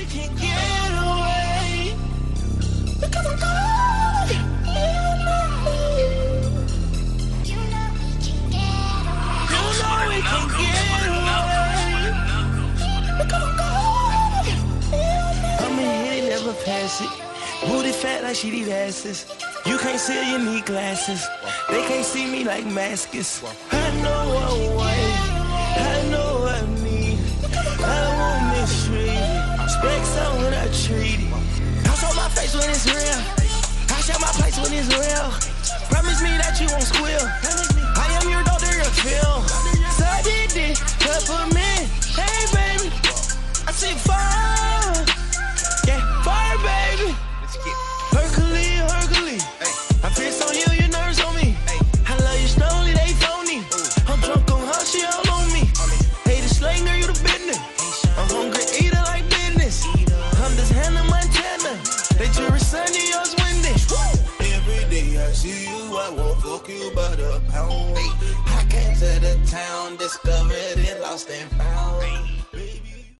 we can get away. Because I'm gone. You know we can get away. Because I'm gone. I'ma hit it, never pass it. Booty fat like she eat asses. You can't see her, you need glasses. They can't see me like maskers. I know what I want. I know what I need. I won't mistreat it. Specs on when I treat it. I show my face when it's real. I show my place when it's real. Promise me that you won't squeal. I am your daughter, your pill. So I did it, cut for me. Hey baby, I see fire. Yeah, fire baby. Hercules. I piss on you, you nerves on me. I love you slowly, they phony. I'm drunk on her, she all on me. Hey, the slanger, you the business. I'm hungry, eater like business. I'm just Hannah Montana. They jury Sunday, yours windy. Every day I see you, I won't fuck you by the pound. I came to the town, discovered it, lost and found.